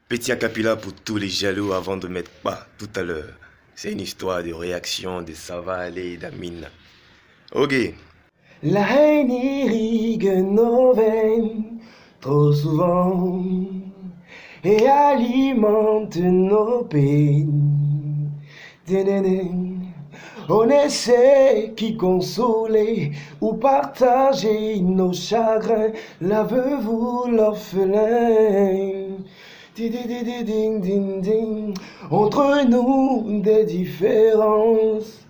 Petit acapella pour tous les jaloux avant de mettre pas tout à l'heure. C'est une histoire de réaction de ça va aller d'Amina. Ok. La haine irrigue nos veines trop souvent et alimente nos peines. On essaie qui consoler ou partager nos chagrins, la veuve ou l'orphelin. Entre nous des différences,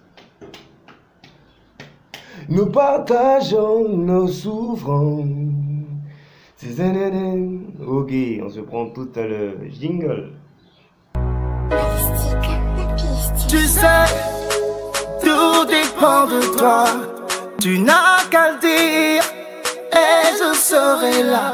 nous partageons nos souffrances. Ok, on se prend tout à l'heure. Jingle. Tu sais, tout dépend de toi. Tu n'as qu'à le dire et je serai là.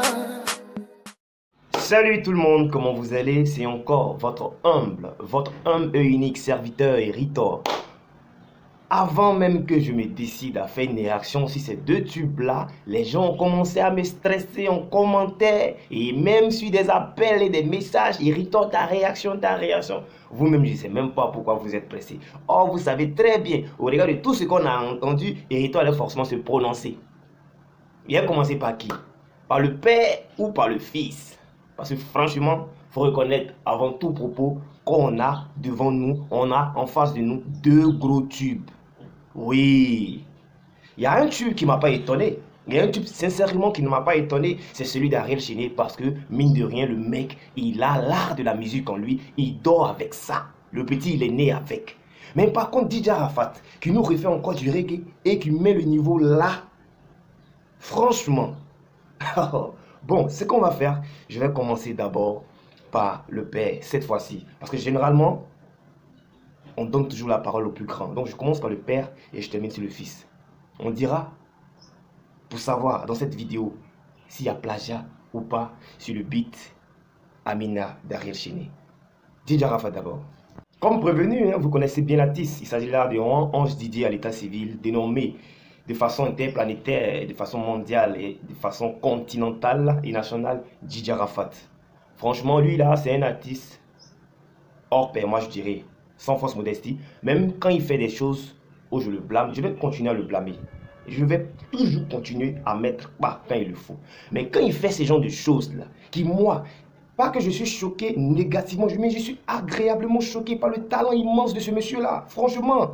Salut tout le monde, comment vous allez? C'est encore votre humble et unique serviteur Ritor. Avant même que je me décide à faire une réaction sur ces deux tubes-là, les gens ont commencé à me stresser en commentaire et même sur des appels et des messages. Ritor, ta réaction. Vous-même, je ne sais même pas pourquoi vous êtes pressé. Or, vous savez très bien, au regard de tout ce qu'on a entendu, Ritor allait forcément se prononcer. Il a commencé par qui? Par le père ou par le fils? Parce que franchement, il faut reconnaître avant tout propos qu'on a devant nous, on a en face de nous deux gros tubes. Oui, il y a un tube qui ne m'a pas étonné. Il y a un tube sincèrement qui ne m'a pas étonné. C'est celui d'Ariel Chéné parce que, mine de rien, le mec, il a l'art de la musique en lui. Il dort avec ça. Le petit, il est né avec. Mais par contre, DJ Arafat, qui nous refait encore du reggae et qui met le niveau là, franchement, bon, ce qu'on va faire, je vais commencer d'abord par le père, cette fois-ci. Parce que généralement, on donne toujours la parole au plus grand. Donc je commence par le père et je termine sur le fils. On dira, pour savoir dans cette vidéo, s'il y a plagiat ou pas sur le beat Amina d'Ariel Chéné. DJ Arafat d'abord. Comme prévenu, vous connaissez bien la TIS. Il s'agit là de Ange Didier à l'état civil, dénommé de façon interplanétaire, de façon mondiale et de façon continentale et nationale, DJ Arafat. Franchement, lui là, c'est un artiste hors pair, moi je dirais, sans fausse modestie. Même quand il fait des choses où je le blâme, je vais continuer à le blâmer. Je vais toujours continuer à mettre pas quand il le faut. Mais quand il fait ce genre de choses là, qui moi, pas que je suis choqué négativement, mais je suis agréablement choqué par le talent immense de ce monsieur là, franchement.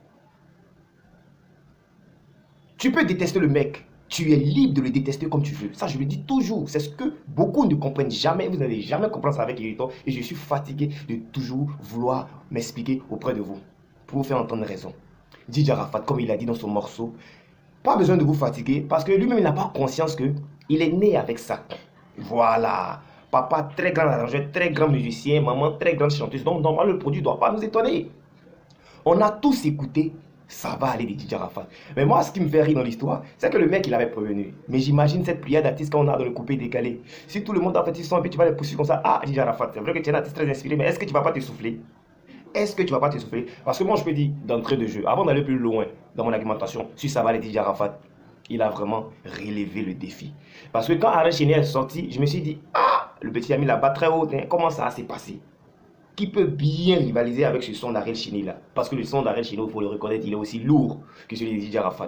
Tu peux détester le mec, tu es libre de le détester comme tu veux. Ça, je le dis toujours. C'est ce que beaucoup ne comprennent jamais. Vous n'allez jamais comprendre ça avec Ritor. Et je suis fatigué de toujours vouloir m'expliquer auprès de vous. Pour vous faire entendre raison. DJ Arafat, comme il a dit dans son morceau, pas besoin de vous fatiguer parce que lui-même n'a pas conscience qu'il est né avec ça. Voilà. Papa, très grand arrangeur, très grand musicien. Maman, très grande chanteuse. Donc, normalement, le produit ne doit pas nous étonner. On a tous écouté. Ça va aller de DJ Arafat. Mais moi, ce qui me fait rire dans l'histoire, c'est que le mec, il avait prévenu. Mais j'imagine cette pliade d'artistes qu'on a dans le coupé décalé. Si tout le monde, en fait, ils sont un peu, tu vas les pousser comme ça. Ah, DJ Arafat, c'est vrai que tu es un artiste très inspiré, mais est-ce que tu vas pas te souffler? Est-ce que tu vas pas te souffler? Parce que moi, je peux dire, d'entrée de jeu, avant d'aller plus loin dans mon argumentation, si ça va aller DJ Arafat, il a vraiment relevé le défi. Parce que quand Ariel Chéné est sorti, je me suis dit, ah, le petit ami là-bas très haut, hein, comment ça s'est passé? Qui peut bien rivaliser avec ce son d'Ariel Chéné là. Parce que le son d'Ariel Chéné, il faut le reconnaître, il est aussi lourd que celui de DJ Arafat.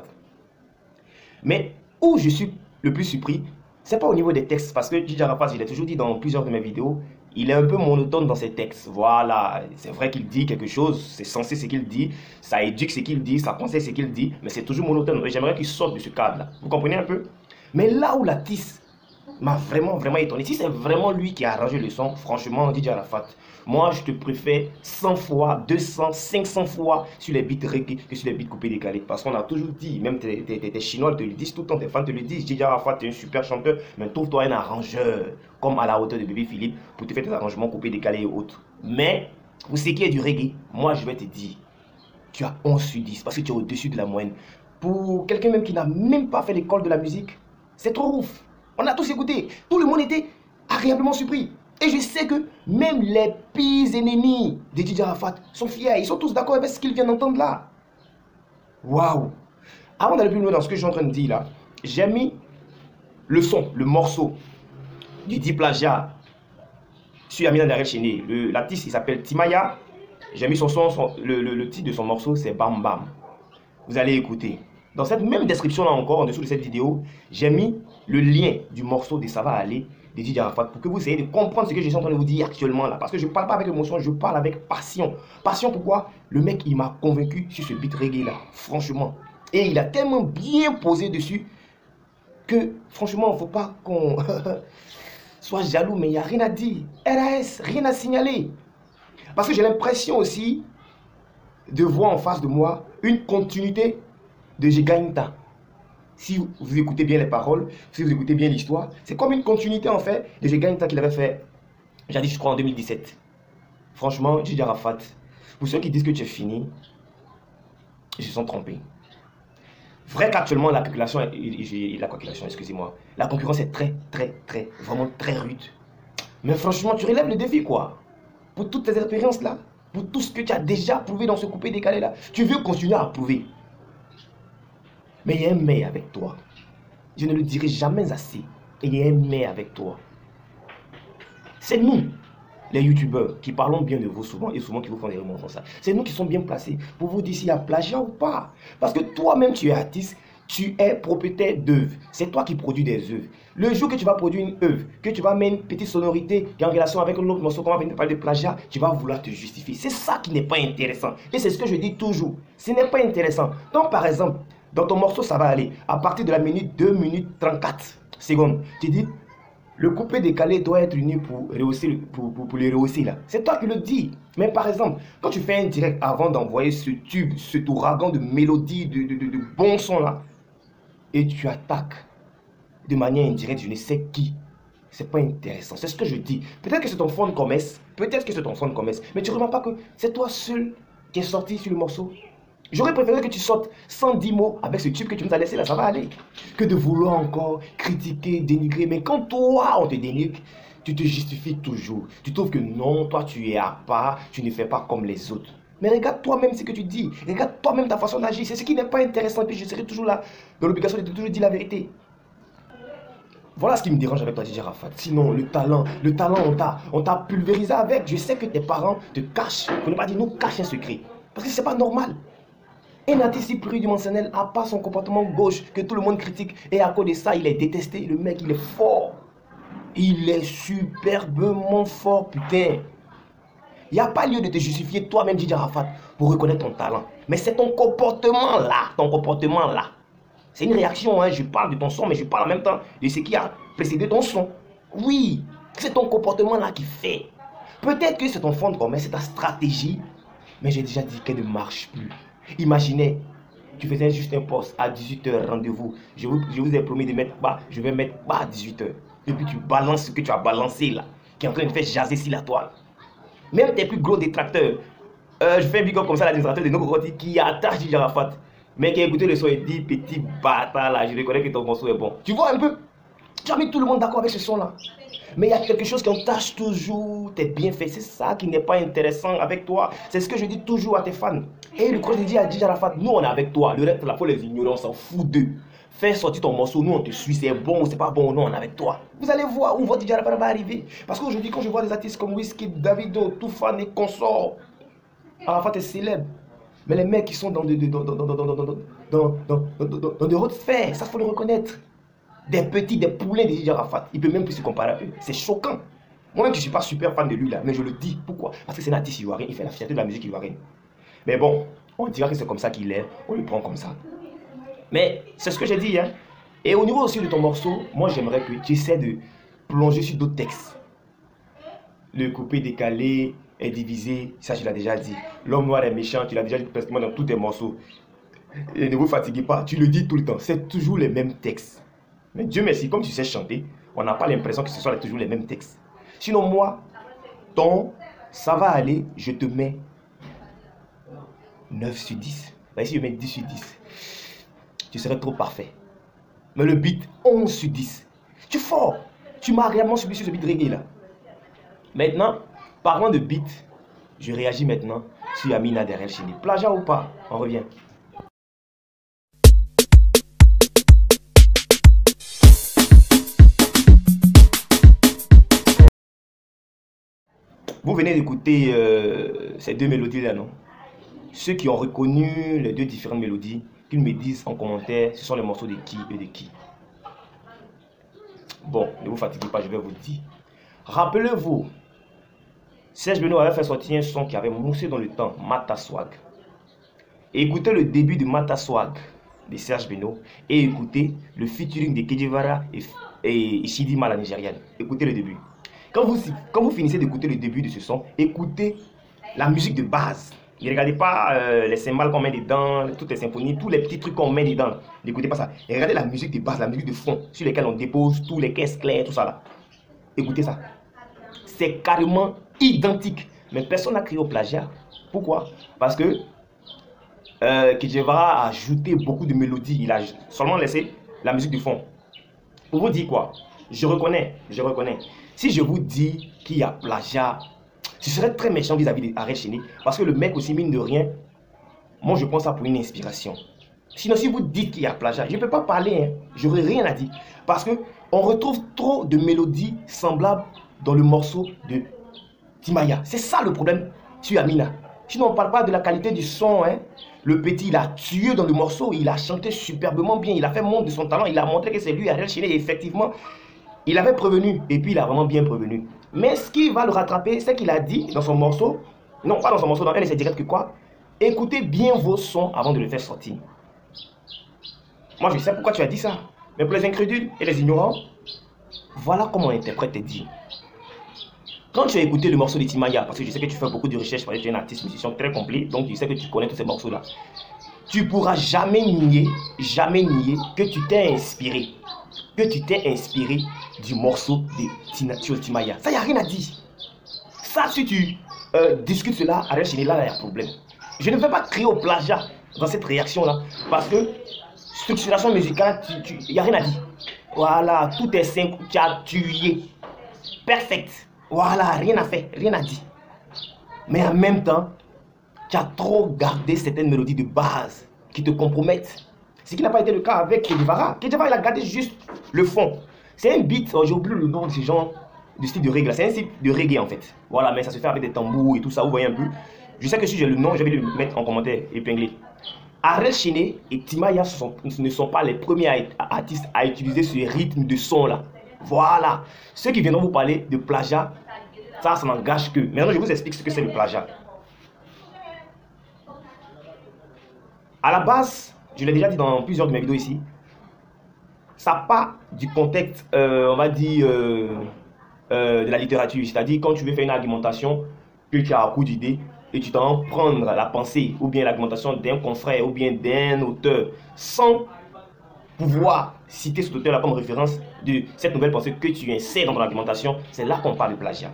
Mais où je suis le plus surpris, c'est pas au niveau des textes. Parce que DJ Arafat, je l'ai toujours dit dans plusieurs de mes vidéos, il est un peu monotone dans ses textes. Voilà, c'est vrai qu'il dit quelque chose, c'est censé ce qu'il dit, ça éduque ce qu'il dit, ça conseille ce qu'il dit, mais c'est toujours monotone. J'aimerais qu'il sorte de ce cadre-là. Vous comprenez un peu? Mais là où la TIS m'a vraiment étonné, si c'est vraiment lui qui a arrangé le son, franchement, DJ Arafat, moi je te préfère 100 fois, 200, 500 fois sur les beats reggae que sur les beats coupés décalés. Parce qu'on a toujours dit, même tes Chinois te le disent tout le temps, tes fans te le disent, DJ Arafat, tu es un super chanteur, mais trouve-toi un arrangeur comme à la hauteur de Bébé Philippe pour te faire tes arrangements coupés décalés et autres. Mais pour ce qui est du reggae, moi je vais te dire, tu as 11 sur 10 parce que tu es au-dessus de la moyenne. Pour quelqu'un même qui n'a même pas fait l'école de la musique, c'est trop ouf. On a tous écouté, tout le monde était agréablement surpris. Et je sais que même les pires ennemis de DJ Arafat sont fiers. Ils sont tous d'accord avec ce qu'ils viennent d'entendre là. Waouh! Avant d'aller plus loin dans ce que je suis en train de dire là, j'ai mis le son, le morceau du dit plagiat sur Amina Darel Chéné. L'artiste, il s'appelle Timaya. J'ai mis son son, le titre de son morceau, c'est Bam Bam. Vous allez écouter. Dans cette même description là encore, en dessous de cette vidéo, j'ai mis le lien du morceau de Ça va aller de DJ Arafat pour que vous essayez de comprendre ce que je suis en train de vous dire actuellement là. Parce que je ne parle pas avec émotion, je parle avec passion. Passion pourquoi? Le mec, il m'a convaincu sur ce beat reggae là, franchement. Et il a tellement bien posé dessus que franchement, il ne faut pas qu'on soit jaloux, mais il n'y a rien à dire. RAS, rien à signaler. Parce que j'ai l'impression aussi de voir en face de moi une continuité de Jigainta. Si vous écoutez bien les paroles, si vous écoutez bien l'histoire, c'est comme une continuité en fait de Jigainta qu'il avait fait, jadis je crois en 2017. Franchement, DJ Arafat, pour ceux qui disent que tu es fini, ils se sont trompés. Vrai qu'actuellement la population, excusez-moi, la concurrence est vraiment très rude. Mais franchement, tu relèves le défi quoi. Pour toutes tes expériences là, pour tout ce que tu as déjà prouvé dans ce coupé décalé là, tu veux continuer à prouver. Mais il y a un mais avec toi. Je ne le dirai jamais assez. Et il y a un mais avec toi. C'est nous, les youtubeurs, qui parlons bien de vous souvent et souvent qui vous font des remontes comme ça. C'est nous qui sommes bien placés pour vous dire s'il y a plagiat ou pas. Parce que toi-même, tu es artiste, tu es propriétaire d'œuvres. C'est toi qui produis des œuvres. Le jour que tu vas produire une œuvre, que tu vas mettre une petite sonorité qui est en relation avec un autre morceau, qu'on va venir parler de plagiat, tu vas vouloir te justifier. C'est ça qui n'est pas intéressant. Et c'est ce que je dis toujours. Ce n'est pas intéressant. Donc, par exemple, dans ton morceau, ça va aller. À partir de la minute 2 minutes 34 secondes, tu dis, le coupé décalé doit être uni pour rehausser, pour les rehausser là. C'est toi qui le dis. Mais par exemple, quand tu fais un direct avant d'envoyer ce tube, cet ouragan de mélodie, de bon son là, et tu attaques de manière indirecte, je ne sais qui, c'est pas intéressant. C'est ce que je dis. Peut-être que c'est ton fond de commerce, mais tu ne remarques pas que c'est toi seul qui est sorti sur le morceau. J'aurais préféré que tu sortes 110 mots avec ce tube que tu nous as laissé là, ça va aller. Que de vouloir encore critiquer, dénigrer. Mais quand toi, on te dénigre, tu te justifies toujours. Tu trouves que non, toi tu es à part, tu ne fais pas comme les autres. Mais regarde toi-même ce que tu dis. Regarde toi-même ta façon d'agir. C'est ce qui n'est pas intéressant. Et puis je serai toujours là, dans l'obligation de toujours dire la vérité. Voilà ce qui me dérange avec toi, DJ Arafat. Sinon, le talent, on t'a pulvérisé avec. Je sais que tes parents te cachent, pour ne pas dire nous cachent un secret. Parce que c'est pas normal. Un artiste pluridimensionnel n'a pas son comportement gauche que tout le monde critique. Et à cause de ça, il est détesté. Le mec, il est fort. Il est superbement fort, putain. Il n'y a pas lieu de te justifier toi-même, DJ Arafat, pour reconnaître ton talent. Mais c'est ton comportement là. C'est une réaction, hein. Je parle de ton son, mais je parle en même temps de ce qui a précédé ton son. Oui, c'est ton comportement là qui fait. Peut-être que c'est ton fond de commerce, c'est ta stratégie. Mais j'ai déjà dit qu'elle ne marche plus. Imaginez, tu faisais juste un post à 18 h, rendez-vous. Je vous ai promis de mettre bas, je vais mettre bas à 18 h. Et puis tu balances ce que tu as balancé là, qui est en train de faire jaser sur la toile. Même tes plus gros détracteurs, je fais un big up comme ça à l'administrateur de Nogoroti qui attache DJ Arafat. Mais qui a écouté le son et dit, petit bâtard là, je reconnais que ton morceau est bon. Tu vois un peu, tu as mis tout le monde d'accord avec ce son là. Mais il y a quelque chose qui entache toujours tes bienfaits. C'est ça qui n'est pas intéressant avec toi. C'est ce que je dis toujours à tes fans. Et le coach dit à DJ Arafat, nous on est avec toi. Le reste, il faut les ignorer, on s'en fout d'eux. Fais sortir ton morceau, nous on te suit. C'est bon ou c'est pas bon, nous on est avec toi. Vous allez voir où votre DJ Arafat va arriver. Parce qu'aujourd'hui, quand je vois des artistes comme Wizkid, Davido, Toufan et consorts, Arafat est célèbre. Mais les mecs qui sont dans des hautes sphères, ça faut le reconnaître. Des petits, des poulets de DJ Arafat. Il peut même plus se comparer à eux. C'est choquant. Moi-même, je ne suis pas super fan de lui là, mais je le dis. Pourquoi? Parce que c'est un artiste ivoirien, il fait la fierté de la musique ivoirienne. Mais bon, on dira que c'est comme ça qu'il est, on le prend comme ça. Mais c'est ce que j'ai dit, hein. Et au niveau aussi de ton morceau, moi j'aimerais que tu essaies de plonger sur d'autres textes. Le coupé décalé est divisé, ça je l'ai déjà dit. L'homme noir est méchant, tu l'as déjà dit pratiquement dans tous tes morceaux. Et ne vous fatiguez pas, tu le dis tout le temps, c'est toujours les mêmes textes. Mais Dieu merci, comme tu sais chanter, on n'a pas l'impression que ce soit toujours les mêmes textes. Sinon moi, ça va aller, je te mets 9 sur 10. Là ici je mets 10 sur 10. Tu serais trop parfait. Mais le beat, 11 sur 10. Tu es fort. Tu m'as réellement subi sur ce beat reggae là. Maintenant, parlant de beat, je réagis maintenant sur Amina Darel Chéné. Plagiat ou pas? On revient. Vous venez d'écouter ces deux mélodies-là, non? Ceux qui ont reconnu les deux différentes mélodies, qu'ils me disent en commentaire, ce sont les morceaux de qui et de qui. Bon, ne vous fatiguez pas, je vais vous dire. Rappelez-vous, Serge Beno avait fait sortir un son qui avait moussé dans le temps, Mata Swag. Écoutez le début de Mata Swag de Serge Beno et écoutez le featuring de Kedjevara et Chidinma la Nigériane. Écoutez le début. Quand vous finissez d'écouter le début de ce son, écoutez la musique de base. Ne regardez pas les cymbales qu'on met dedans, toutes les symphonies, tous les petits trucs qu'on met dedans. N'écoutez pas ça. Et regardez la musique de base, la musique de fond, sur lesquelles on dépose tous les caisses claires, tout ça là. Écoutez ça. C'est carrément identique. Mais personne n'a crié au plagiat. Pourquoi? Parce que Kedjevara a ajouté beaucoup de mélodies. Il a seulement laissé la musique de fond. Pour vous dire quoi? Je reconnais. Si je vous dis qu'il y a plagiat, ce serait très méchant vis-à-vis d'Arel Chéné. Parce que le mec aussi, mine de rien, moi je prends ça pour une inspiration. Sinon, si vous dites qu'il y a plagiat, je ne peux pas parler. Hein. J'aurais rien à dire. Parce qu'on retrouve trop de mélodies semblables dans le morceau de Timaya. C'est ça le problème sur Amina. Sinon, on ne parle pas de la qualité du son. Hein. Le petit, il a tué dans le morceau. Il a chanté superbement bien. Il a fait montre de son talent. Il a montré que c'est lui, Arel Chéné. Et effectivement, il avait prévenu. Et puis, il a vraiment bien prévenu. Mais ce qui va le rattraper, c'est qu'il a dit dans son morceau, non pas dans son morceau, dans elle, c'est direct que quoi? Écoutez bien vos sons avant de le faire sortir. Moi, je sais pourquoi tu as dit ça. Mais pour les incrédules et les ignorants, voilà comment on interprète et dit. Quand tu as écouté le morceau de Timaya, parce que je sais que tu fais beaucoup de recherches, parce que tu es un artiste musicien très complet, donc je sais que tu connais tous ces morceaux-là, tu pourras jamais nier que tu t'es inspiré. Du morceau de Timaya. Ça, il n'y a rien à dire. Ça, si tu discutes cela, Arel Chéné, là, il y a un problème. Je ne vais pas crier au plagiat dans cette réaction-là, parce que structuration musicale, il n'y a rien à dire. Voilà, tout est simple, tu as tué. Perfect. Voilà, rien à faire, rien à dire. Mais en même temps, tu as trop gardé certaines mélodies de base qui te compromettent. Ce qui n'a pas été le cas avec Kedjevara. Kedjevara, il a gardé juste le fond. C'est un beat, j'ai oublié le nom de ce genre de style de reggae. C'est un style de reggae en fait. Voilà, mais ça se fait avec des tambours et tout ça, vous voyez un peu. Je sais que si j'ai le nom, je vais le mettre en commentaire épinglé. Arel Chéné et Timaya ne sont pas les premiers artistes à utiliser ce rythme de son là. Voilà. Ceux qui viendront vous parler de plagiat, ça n'engage que. Maintenant, je vous explique ce que c'est le plagiat. À la base, je l'ai déjà dit dans plusieurs de mes vidéos ici, ça part du contexte, on va dire, de la littérature. C'est-à-dire quand tu veux faire une argumentation, que tu as un coup d'idée, et tu t'en prendre la pensée, ou bien l'argumentation d'un confrère, ou bien d'un auteur, sans pouvoir citer cet auteur-là comme référence de cette nouvelle pensée que tu insères dans ton argumentation, c'est là qu'on parle de plagiat.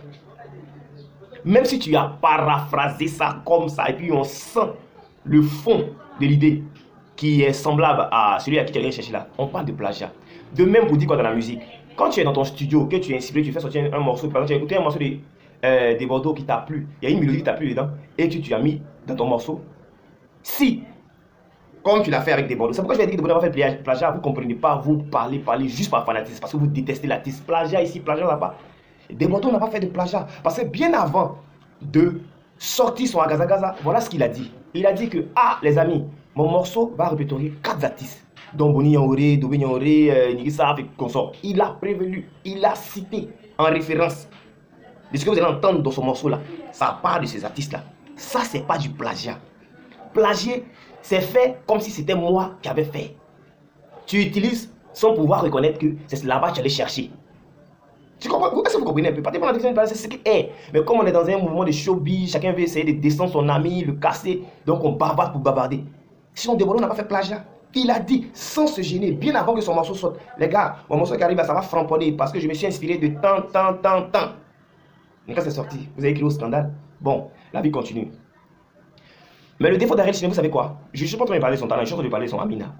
Même si tu as paraphrasé ça comme ça, et puis on sent le fond de l'idée qui est semblable à celui à qui tu as cherché là, on parle de plagiat. De même pour dire quoi dans la musique, quand tu es dans ton studio, que tu es inspiré, tu fais sortir un morceau, par exemple tu as écouté un morceau des Bordeaux qui t'a plu, il y a une mélodie qui t'a plu dedans, et tu as mis dans ton morceau, si, comme tu l'as fait avec des Bordeaux, c'est pourquoi je vais dire que vous avez fait plagiat, vous ne comprenez pas, vous parlez juste par fanatisme, parce que vous détestez l'artiste, plagiat ici, plagiat là-bas. Des Bordeaux n'a pas fait de plagiat, parce que bien avant de sortir son Agazagaza, voilà ce qu'il a dit. Il a dit que, ah les amis, mon morceau va répertorier 4 artistes. Dont Boni Yaoré, Dobé Yaoré, Nigisa et consort. Il a prévenu, il a cité en référence de ce que vous allez entendre dans ce morceau-là. Ça part de ces artistes-là. Ça, c'est pas du plagiat. Plagier, c'est fait comme si c'était moi qui avais fait. Tu utilises sans pouvoir reconnaître que c'est là-bas que tu allais chercher. Tu comprends? Est-ce que vous comprenez un peu? Pas la question, c'est ce qui est. Mais comme on est dans un mouvement de showbiz, chacun veut essayer de descendre son ami, le casser, donc on bavarde pour bavarder. Sinon, Deborah n'a pas fait plagiat. Il a dit sans se gêner, bien avant que son morceau sorte. Les gars, mon morceau qui arrive, ça va framponner parce que je me suis inspiré de tant. Et quand c'est sorti, vous avez crié au scandale. Bon, la vie continue. Mais le défaut d'Arel Chéné, vous savez quoi? Je ne suis pas en train de parler de son talent, je suis en train de parler de son Amina.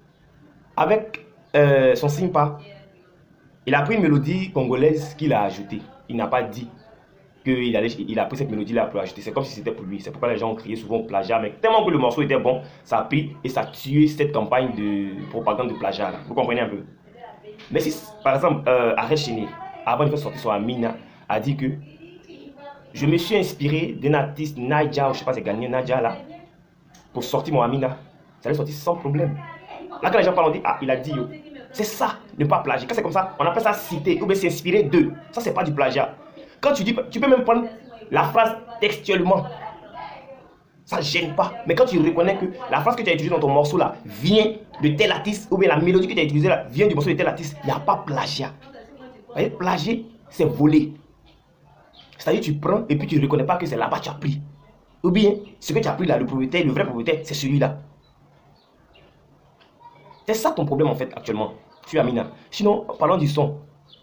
Avec son Simpa, il a pris une mélodie congolaise qu'il a ajoutée. Il n'a pas dit qu'il a pris cette mélodie-là pour l'ajouter. C'est comme si c'était pour lui. C'est pourquoi les gens ont crié souvent plagiat. Mais tellement que le morceau était bon, ça a pris et ça a tué cette campagne de propagande de plagiat. Là. Vous comprenez un peu? Mais si, par exemple, Arel Chéné, avant de faire sortir son Amina, a dit que Je me suis inspiré d'un artiste, Naija, je sais pas, c'est gagné Naija là, pour sortir mon Amina. Ça allait sortir sans problème. Là, quand les gens parlent, on dit, ah, il a dit, yo. C'est ça, ne pas plagier. Quand c'est comme ça, on appelle ça citer ou bien s'inspirer d'eux. Ça, c'est pas du plagiat. Quand tu dis, tu peux même prendre la phrase textuellement. Ça ne gêne pas. Mais quand tu reconnais que la phrase que tu as utilisée dans ton morceau là vient de tel artiste, ou bien la mélodie que tu as utilisée là vient du morceau de tel artiste, il n'y a pas plagiat. Vous voyez, plagier, c'est voler. C'est-à-dire tu prends et puis tu ne reconnais pas que c'est là-bas que tu as pris. Ou bien, ce que tu as pris là, le propriétaire, le vrai propriétaire, c'est celui-là. C'est ça ton problème en fait actuellement. Tu es Amina. Sinon, parlons du son.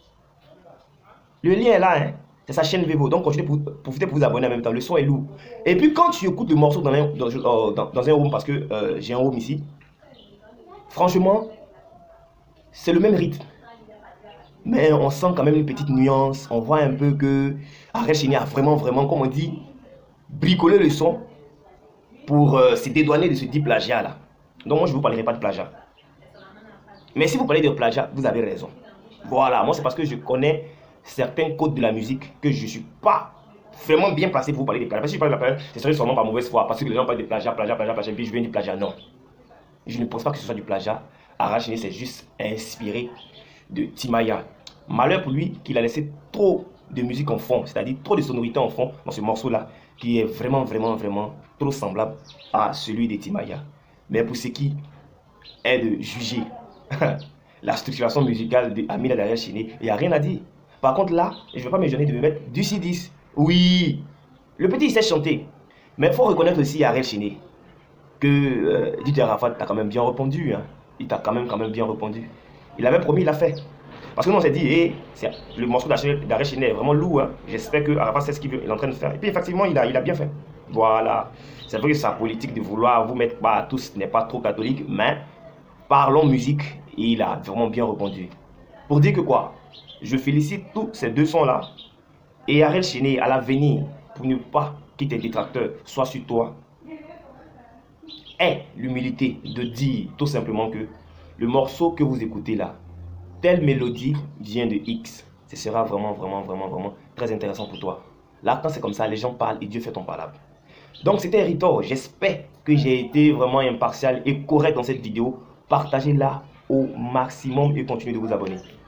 Le lien est là, hein. C'est sa chaîne Vevo. Donc, continuez profitez pour vous abonner en même temps. Le son est lourd. Et puis, quand tu écoutes le morceau dans un home, parce que j'ai un home ici, franchement, c'est le même rythme. Mais on sent quand même une petite nuance. On voit un peu que Ariel Chéné a vraiment, comme on dit, bricolé le son pour se dédouaner de ce dit plagiat là. Donc, moi, je ne vous parlerai pas de plagiat. Mais si vous parlez de plagiat, vous avez raison. Voilà, moi, c'est parce que je connais certains codes de la musique que je ne suis pas vraiment bien placé pour vous parler de plagiat. Parce que si je parle de plagiat, ce serait seulement par mauvaise foi. Parce que les gens parlent de plagiat, et puis je viens du plagiat. Non. Je ne pense pas que ce soit du plagiat. Ariel Chéné s'est juste inspiré de Timaya. Malheur pour lui qu'il a laissé trop de musique en fond, c'est-à-dire trop de sonorités en fond dans ce morceau-là, qui est vraiment trop semblable à celui de Timaya. Mais pour ce qui est de juger la structuration musicale d'Amina d'Ariel Chéné, il n'y a rien à dire. Par contre là, je ne vais pas me gêner de me mettre du C10. Oui, le petit il sait chanter. Mais il faut reconnaître aussi à Ariel Chéné que DJ Arafat t'a quand même bien répondu. Hein. Il t'a quand même bien répondu. Il avait promis, il l'a fait. Parce que nous on s'est dit, hey, le morceau d'Ariel Chéné est vraiment lourd. Hein. J'espère que Arafat sait ce qu'il est en train de faire. Et puis effectivement, il a bien fait. Voilà. C'est vrai que sa politique de vouloir vous mettre pas à tous n'est pas trop catholique, mais parlons musique, et il a vraiment bien répondu. Pour dire que quoi, je félicite tous ces deux sons-là. Et Ariel Chéné, à l'avenir, pour ne pas que tes détracteurs soient sur toi, aie l'humilité de dire tout simplement que le morceau que vous écoutez là, telle mélodie vient de X. Ce sera vraiment très intéressant pour toi. Là, quand c'est comme ça, les gens parlent et Dieu fait ton parlable. Donc, c'était Ritor. J'espère que j'ai été vraiment impartial et correct dans cette vidéo. Partagez-la au maximum et continuez de vous abonner.